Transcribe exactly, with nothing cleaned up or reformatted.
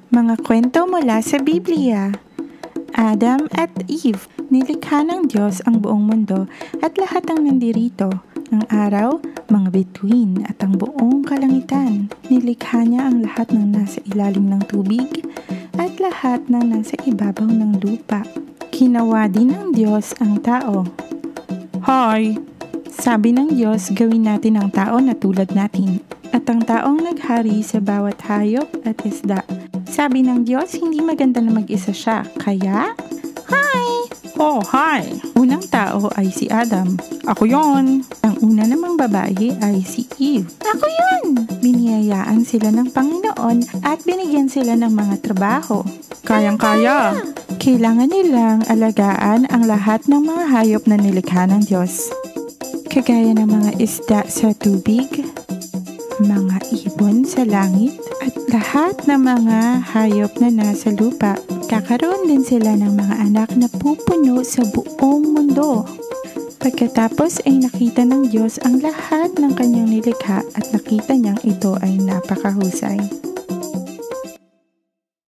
Mga kwento mula sa Biblia. Adam at Eve, nilikha ng Diyos ang buong mundo at lahat ng nandirito, ang araw, mga bituin at ang buong kalangitan. Nilikha niya ang lahat ng nasa ilalim ng tubig at lahat ng nasa ibabaw ng lupa. Ginawa din ng Diyos ang tao. Hoy! Sabi ng Diyos, gawin natin ang tao na tulad natin, at ang taong naghari sa bawat hayop at isda. Sabi ng Diyos, hindi maganda na mag-isa siya, kaya... Hi! Oh, hi! Unang tao ay si Adam. Ako yon. Ang una namang babae ay si Eve. Ako yon! Biniyayaan sila ng Panginoon at binigyan sila ng mga trabaho. Kayang-kaya! Kailangan nilang alagaan ang lahat ng mga hayop na nilikha ng Diyos. Kagaya ng mga isda sa tubig, mga ibon sa langit, at lahat ng mga hayop na nasa lupa. Kakaroon din sila ng mga anak na pupuno sa buong mundo. Pagkatapos ay nakita ng Diyos ang lahat ng kanyang nilikha at nakita niyang ito ay napakahusay.